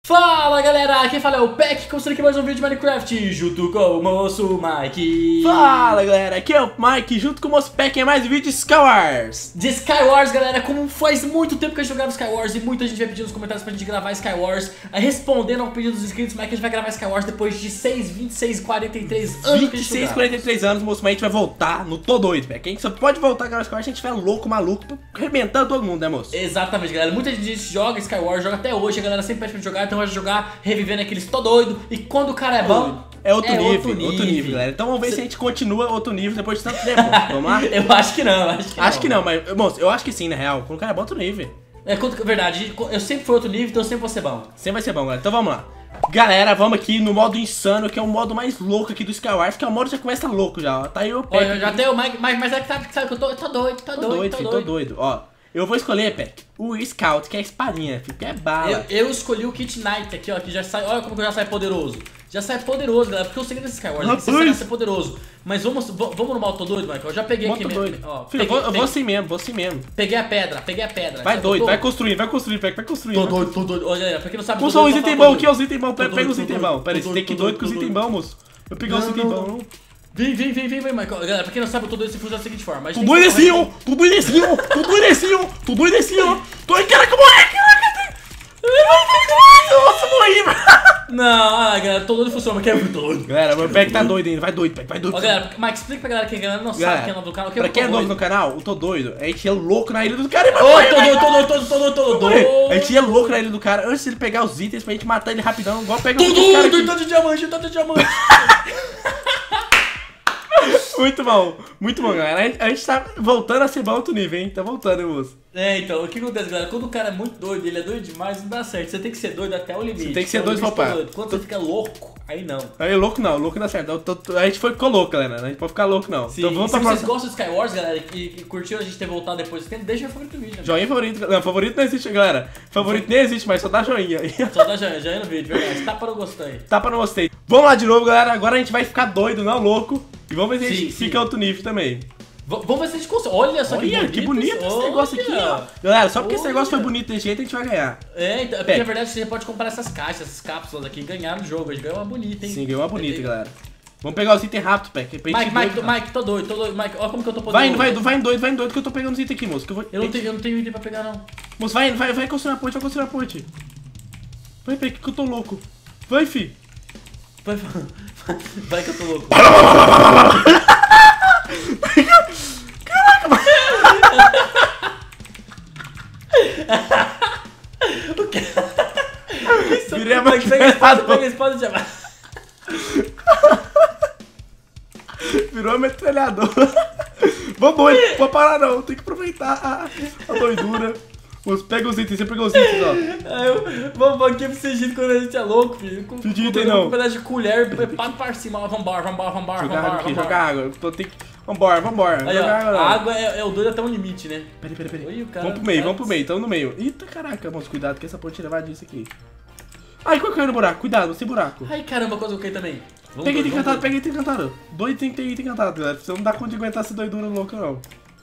Fala galera, quem fala é o Peck, começando aqui mais um vídeo de Minecraft junto com o moço Mike. Fala galera, aqui é o Mike junto com o moço Peck em mais um vídeo de Skywars. De Skywars, galera, como faz muito tempo que a gente jogava Skywars e muita gente vai pedir nos comentários pra gente gravar Skywars, respondendo ao pedido dos inscritos, mas que a gente vai gravar Skywars depois de 26, 43 anos. 26, 43 anos, moço, mas a gente vai voltar no Tô Doido, Peck. A gente só pode voltar a gravar Skywars se a gente estiver louco, maluco, arrebentando todo mundo, né, moço? Exatamente, galera, muita gente joga Skywars, joga até hoje, a galera sempre pede pra gente jogar, então vai jogar revivendo aqueles Tô Doido, e quando o cara é bom... É outro nível, galera. Então vamos ver se a gente continua outro nível depois de tanto tempo. Vamos lá? Eu acho que não, acho que não, mas, moço, eu acho que sim, na real. Quando o cara é bom, outro nível. É verdade, eu sempre fui outro nível, então eu sempre vou ser bom. Sempre vai ser bom, galera. Então vamos lá. Galera, vamos aqui no modo insano, que é o modo mais louco aqui do Skywars, que é o modo que já começa louco já, ó. Tá aí o Peck. Olha, já tem o Mike, mas é que sabe que eu tô doido, Tô doido. Ó, eu vou escolher, Peck, o Scout, que é a espadinha, filho, que é bala. Eu escolhi o Kit Knight aqui, ó, que já sai, olha como que já sai poderoso. Já sai poderoso, galera, porque eu sei que nesse Skywars é que você sai ser poderoso. Mas vamos no modo Tô Doido, Michael. Eu já peguei aqui mesmo. Ó, filho, eu vou assim mesmo, Peguei a pedra. Vai doido, vai construindo, Peck, vai construindo. Tô doido. Olha, pra quem não sabe... Usa os itens bons aqui, os itens bons. Pega os itens bons. Pera aí, você tem que ir doido com os itens bons, moço. Eu peguei os itens bons. Vem, Michael. Galera, pra quem não sabe, o Tô Doido se funciona da seguinte forma. Tudo inecinho. Tô aí, caraca, moleque. Nossa, morri, mano. Não, galera, Tô Doido funciona, mas quem é muito doido? Galera, meu Peck tá doido ainda, vai doido, Peck, vai doido. Ó, galera, Mike, explica pra galera que a galera não sabe quem é novo do canal. Pra quem é novo no canal, o Tô Doido, a gente é louco na ilha do cara. Tô doido. A gente é louco na ilha do cara antes de ele pegar os itens pra gente matar ele rapidão, igual pega os caras. Tô de diamante. Muito bom, galera. A gente tá voltando a ser bom outro nível, hein? Tá voltando, moço. É, então, o que acontece, galera? Quando o cara é muito doido, ele é doido demais, não dá certo. Você tem que ser doido até o limite. Você tem que ser doido, papai. Quando você fica louco, aí não. Aí louco não dá certo. A gente ficou louco, galera. A gente pode ficar louco, não. Sim, então vamos se pra vocês gostam de Skywars, galera, e curtiram a gente ter voltado depois do tempo, deixa o favorito no vídeo. Né? Joinha favorito. Não, favorito não existe, galera. Favorito nem existe, mas só dá joinha. Só dá joinha no vídeo, verdade. Tapa no gostei. Tapa no gostei. Vamos lá de novo, galera. Agora a gente vai ficar doido, não louco. E vamos ver se a gente fica outro nível também. Vamos ver se a gente consegue. Olha só que bonito esse negócio aqui, ó. Galera, só porque esse negócio foi bonito desse jeito, a gente vai ganhar. É, então, porque na verdade você pode comprar essas caixas, essas cápsulas aqui e ganhar no jogo. A gente ganhou uma bonita, hein? Sim, ganhou uma bonita, galera. Vamos pegar os itens rápido, Peck. Mike, tô doido. Mike, olha como que eu tô poderoso. Vai em doido que eu tô pegando os itens aqui, moço. Eu não tenho item pra pegar, não. Moço, vai construir a ponte, Vai, Peck, que eu tô louco. Vai, fi. Vai que eu tô louco. O que? Virei a Mike, pega a espada de amar. Virou a metralhadora. Vamos, não pode parar não, tem que aproveitar a doidura. Pega os itens, você pegou os itens, ó. Vamos aqui pra você quando a gente é louco, filho. Pedi item não. Com um pedaço de colher, pato para cima, vambora. Jogar água, vambora. Aí, ó, a água é o doido até um limite, né? Peraí. Oi, Vamos pro meio, tamo no meio. Eita, caraca, moço, cuidado que essa ponte levar disso aqui. Ai, qual caiu no buraco? Cuidado, sem buraco. Ai, caramba, quase eu caí também. Pega item encantado. Doido tem que ter item encantado, galera. Você não dá conta de aguentar essa doidura louca, não.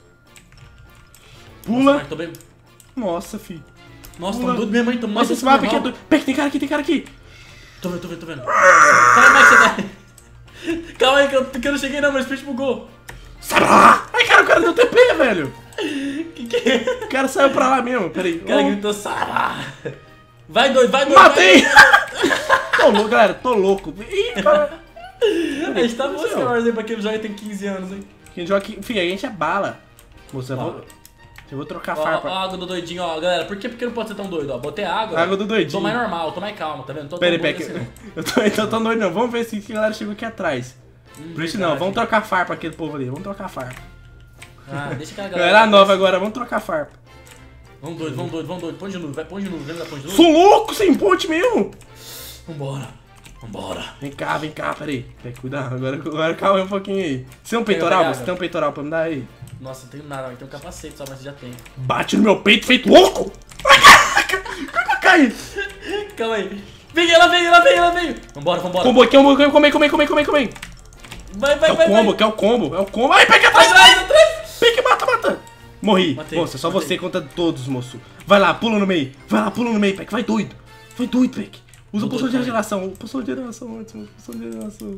Pula. Nossa, tô bem... Nossa, fi. Nossa, tô doido mesmo, hein? Tô mais esse mapa aqui é doido. Pega, tem cara aqui. Tô vendo. Calma aí, você tá... Calma aí, que eu não cheguei não, mas o speed bugou. Ai, cara, o cara deu TP, velho. Que é? O cara saiu pra lá mesmo, peraí. O cara gritou Sarah. Vai doido. Matei! Tô louco, galera, tô louco. Ih, cara. A gente tá bom Skywars aí pra quem joga tem 15 anos, hein? Quem joga aqui, filho, a gente é bala. Moça, eu vou trocar farpa. Ó, a água do doidinho, ó, galera. Por que não pode ser tão doido? Ó, botei água. Água do doidinho. Tô mais normal, tô mais calmo, tá vendo? Tô Peraí, eu tô doido não. Vamos ver se a galera chegou aqui atrás. Por isso não, vamos trocar farpa aquele povo ali. Vamos trocar farpa. Ah, deixa aquela galera. Galera nova agora, vamos trocar farpa. Vamos doido. Põe de novo, vai, põe de novo. Lembra da ponte de novo? Sou louco, sem ponte mesmo. Vambora. Vem cá, peraí. Cuidado, agora calma aí um pouquinho aí. Você tem um peitoral? Você tem um peitoral pra me dar aí? Nossa, não tenho nada, mas tem um capacete só, mas você já tem. Bate no meu peito feito louco! Como eu caí? Calma aí. Vem, ela veio. Vambora. Combo aqui, come. Vai. É o combo. Ai, pega atrás! Pega, mata. Morri. Moça, só você contra todos, moço. Vai lá, pula no meio, Peck. Vai doido, Peck. Usa poção de regeneração. Poção de regeneração antes, moço. Poção de regeneração.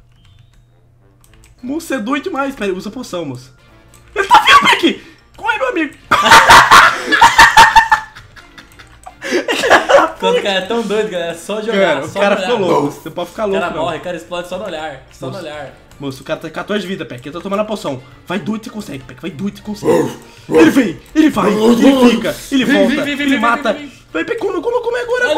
Moço, você é doido demais. Pera aí, usa poção, moço. Ele tá vindo, Peck! Corre, meu amigo. Quando o cara é tão doido, galera, é só jogar. Cara, só o cara olhar. ficou louco. Você pode ficar O louco, cara não. morre, o cara explode só no olhar. Só no olhar. Moço, o cara tá 14 de vida, Peck. Eu tô tomando a poção. Vai doido, você consegue, Peck. Vai doido, você consegue. Ele vem, ele vai, ele fica, ele volta, ele mata. Vai, Peck, come agora.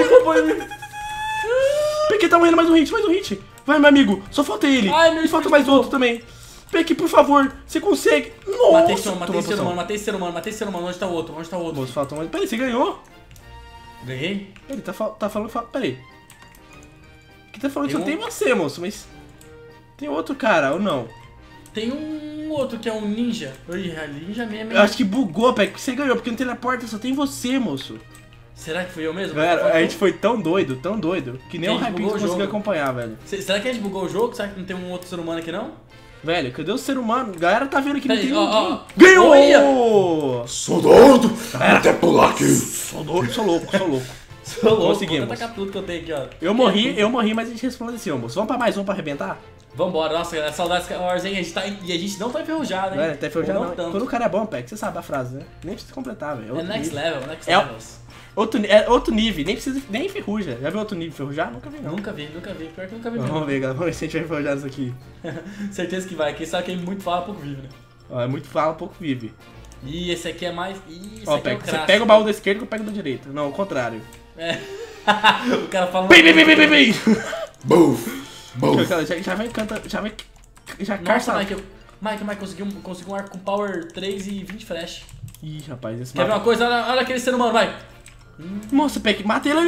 Peck, tá morrendo mais um hit. Vai, meu amigo, só falta ele. E falta mais outro também. Peck, por favor, você consegue. Nossa, Matei esse ser humano. Onde tá o outro? Moço, falta mais. Peraí, você ganhou? Ganhei? Ele tá falando. Peraí. Aqui tá falando que só tem você, moço, mas. Tem outro cara, ou não? Tem um outro que é um ninja. Ninja mesmo. Eu acho que bugou, Peck. Você ganhou, porque no teleporta só tem você, moço. Será que fui eu mesmo? Galera, a gente foi tão doido, que nem o Hypix conseguiu jogo. acompanhar, velho. Será que a gente bugou o jogo? Será que não tem um outro ser humano aqui, não? Velho, cadê o ser humano? A galera tá vendo que não tem ó, ninguém. ó. Ganhou! Sou doido! Até pular aqui! Sou louco. Sou louco, Conseguimos. vou tacar tudo que eu tenho aqui, ó. Eu morri, mas a gente resplandeceu, moço. Vamos pra mais um pra arrebentar? Vambora, nossa, galera, saudades Sky Wars, hein? E a gente não tá enferrujado, hein? Velho, tá enferrujado não. Tanto. Quando o cara é bom, Peck, você sabe a frase, né? Nem precisa completar, velho. É next level, next É o- levels. Outro nível, nem enferruja. Já viu outro nível enferrujar? Nunca vi, não. Nunca vi. Pior que nunca vi. Vamos ver, galera. Vamos ver se a gente vai enferrujar isso aqui. Certeza que vai. Quem sabe quem muito fala, pouco vive, né? Ó, é muito fala, pouco vive. E esse aqui é mais... Ih, esse Ó, aqui é o Peck, você clássico. pega o baú da esquerda que eu pego da direita. Não, o contrário. É. O cara fala... Bem! Buf! Buf! Já vai, canta, já vai... Já Nossa, carça. Mike conseguiu um arco com power 3 e 20 flash. Ih, rapaz, esse Quer ver mapa... uma coisa? Olha aquele ser humano, vai. Moça, Peck, mata ele.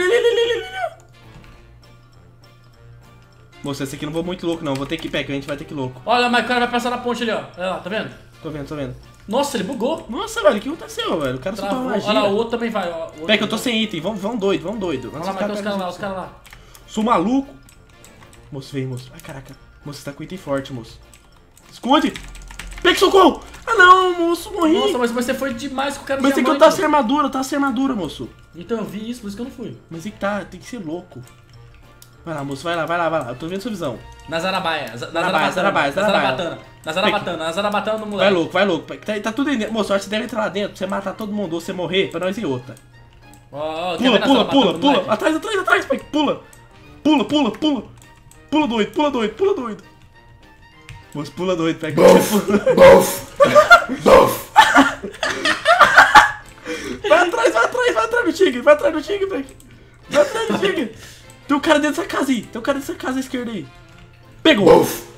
Moça, esse aqui eu não vou muito louco, não. Vou ter que, Peck, a gente vai ter que ir louco. Olha, Mike, o cara vai passar na ponte ali, ó. Olha lá, tá vendo? Tô vendo. Nossa, ele bugou. Nossa, velho, o que aconteceu, velho? O cara soltou uma magia. Olha lá, o outro também vai, ó. Peck, eu tô sem item. Vamos doido. Olha lá, Mike, os caras lá. Sou maluco. Moço, vem, moço. Ai, caraca. Moço, você tá com item forte, moço. Esconde. Peck, socorro. Ah, não, moço, morri. Nossa, mas você foi demais com o cara Mas tem que eu tava sem armadura, moço. Então eu vi isso, por isso que eu não fui. Mas tem que tá, tem que ser louco. Vai lá, moço, vai lá. Eu tô vendo sua visão. Na Zarabaia. Na Zarabatana do moleque. Vai louco. Tá tudo aí dentro. Moço, acho que você deve entrar lá dentro pra você matar todo mundo ou você morrer pra nós ir outra. Ó, quer ver na Zarabatana do Pula. moleque? Atrás, Peck. Pula. Pula doido. Moço, pula doido, Peck. Buf! Vai atrás do tigre, Peck. Vai atrás do tigre. Tem um cara dentro dessa casa aí. À esquerda aí. Pegou. Buf!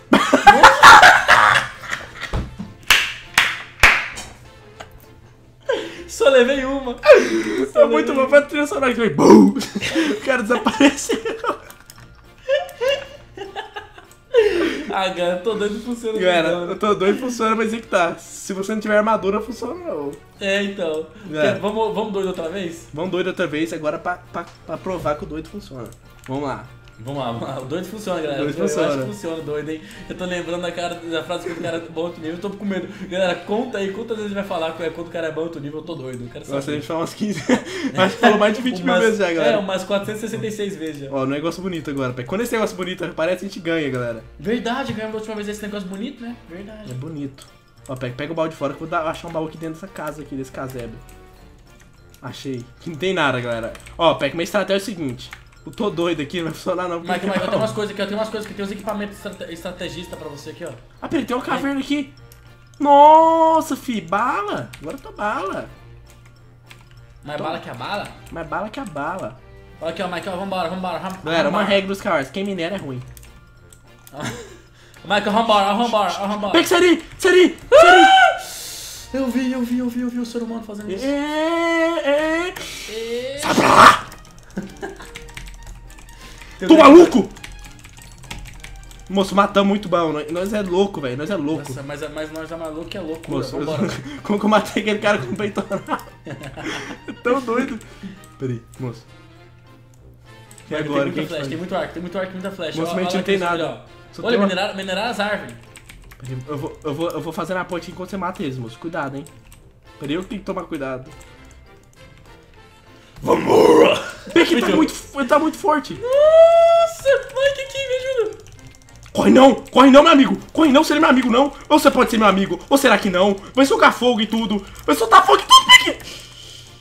Só levei uma. É muito bom, vai trilha sonora que foi. Bum! O cara desapareceu. Ah, cara, tô doido funciona. Galera, eu tô doido, funciona, mas é que tá. Se você não tiver armadura, funciona não. É, então. É. Vamos doido outra vez? Vamos doido outra vez agora pra provar que o doido funciona. Vamos lá. Vamos lá. O doido funciona, galera. O doido eu funciona. acho que funciona, doido, hein? Eu tô lembrando da frase que o cara é bom alto nível, eu tô com medo. Galera, conta aí quantas vezes vai falar quando o cara é bom alto nível, eu tô doido. Eu quero saber. Nossa, a gente falou umas 15. Acho que falou mais de 20 mil vezes já, galera. É, umas 466 vezes já. Ó, negócio bonito agora, Peck. Quando esse negócio bonito aparece, a gente ganha, galera. Verdade, ganhamos da última vez esse negócio bonito, né? É Verdade. bonito. Ó, pega o baú de fora que eu vou achar um baú aqui dentro dessa casa aqui, desse casebre. Achei. Que não tem nada, galera. Ó, Peck, minha estratégia é o seguinte. Eu tô doido aqui, não vai funcionar não. Mike, eu tenho umas coisas aqui, tem uns equipamentos estrategistas pra você aqui, ó. Ah, peraí, tem uma caverna aqui. Nossa, fi, bala. Agora eu tô bala. Mais bala que a bala? Mais bala que a bala. Olha aqui, ó, Mike, ó, vambora. Galera, uma regra dos cavalos, quem minera é ruim. Mike, vambora. Peck, Sari! Eu vi o ser humano fazendo isso. Sai pra lá! Tô maluco! Moço, matamos muito bom. Nós é louco, velho. Nós é louco. Nossa, mas nós é maluco que é louco. Moço, Vambora. como que eu matei aquele cara com o peitorral? É tão doido. Peraí, moço. E agora, Tem muito arco, tem muita flecha. Moço, Olha mas a gente não aqui tem isso nada. ali, ó. Só Olha, tem uma- minerar as árvores. Peraí, eu vou fazer na ponte enquanto você mata eles, moço. Cuidado, hein. Peraí, eu tenho que tomar cuidado. Vambora! Peck, que ele tá muito forte. Nossa, Mike aqui, me ajuda. Corre não, meu amigo. Corre não, você não é meu amigo, não. Ou você pode ser meu amigo, ou será que não? Vai soltar fogo e tudo. Vai soltar fogo e tudo, Peck.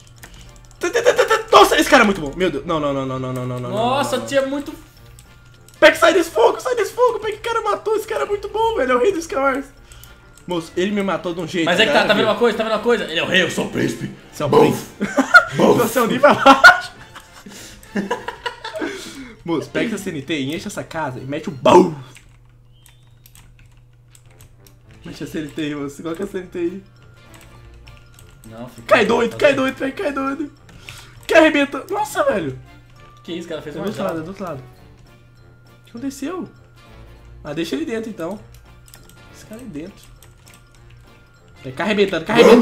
Nossa, esse cara é muito bom. Meu Deus. Não. Nossa, tinha muito... Peck, sai desse fogo. Peck, o cara matou. Esse cara é muito bom, velho. É o rei dos Skywars. Moço, ele me matou de um jeito. Mas é que tá vendo uma coisa? Ele é o rei, eu sou o príncipe. Você é o príncipe. Você é um nível abaixo. Moço, pega essa CNT e enche essa casa e mete o BOOM. Mete a CNT aí, moço. Coloca a CNT aí. Não, fica... Cai doido, Peck, cai doido. Que arrebenta. Nossa, velho. Que isso, cara? Fez Do uma outro lado, do outro lado. O que aconteceu? Ah, deixa ele dentro então. Esse cara aí dentro. Cai arrebentando.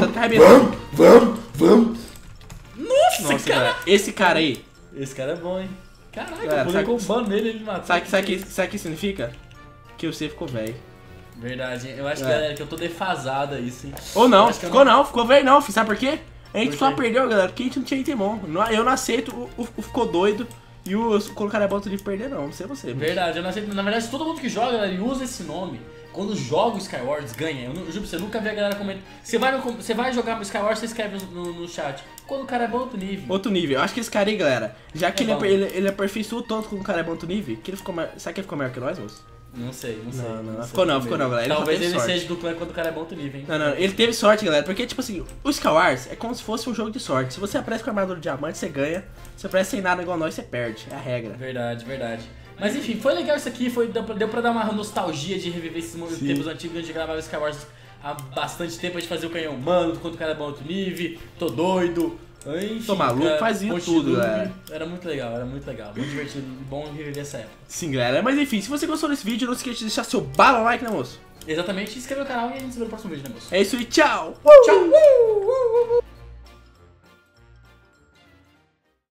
Vamos. Nossa, cara. Galera, esse cara aí. Esse cara é bom, hein? Caraca, Galera, eu pulei com o ban nele, ele me matou. Sabe o que significa? Que você ficou velho. Verdade, eu acho, galera, que eu tô defasado isso, hein? Ou não, Eu ficou velho não, filho. Sabe por quê? A gente Por só quê? perdeu, galera, porque a gente não tinha item bom. Eu não aceito o ficou doido e o colocar a bota de perder, não. Não sei você. Verdade, eu não aceito. Na verdade, todo mundo que joga, galera, e usa esse nome. Quando joga o Skywars, ganha. Eu juro pra você, eu nunca vi a galera comentar. Você vai jogar o Skywars, você escreve no chat. Quando o cara é bom outro nível. Outro nível. Eu acho que esse cara aí, galera, já que É ele aperfeiçoou tanto com o cara é bom outro nível, que ele ficou mais. Sabe que ele ficou maior que nós, moço? Não sei. Não, sei. ficou não, galera. Ele Talvez só teve ele sorte. seja do clã quando o cara é bom outro nível, hein? Não, ele teve sorte, galera, porque, tipo assim, o Skywars é como se fosse um jogo de sorte. Se você aparece com a armadura de diamante, você ganha. Se você aparece sem nada igual nós, você perde. É a regra. Verdade. Mas enfim, foi legal isso aqui, deu pra dar uma nostalgia de reviver esses tempos antigos. A gente gravava Skywars há bastante tempo, a gente fazia o canhão humano, quando o cara é bom outro nível, tô doido. Enfim, Tô maluco, fazia tudo, galera. Era muito legal, muito divertido, bom reviver essa época. Sim, galera, mas enfim, se você gostou desse vídeo, não esqueça de deixar seu bala like, né, moço? Exatamente, se inscreve no canal e a gente se vê no próximo vídeo, né, moço? É isso aí, tchau! Tchau!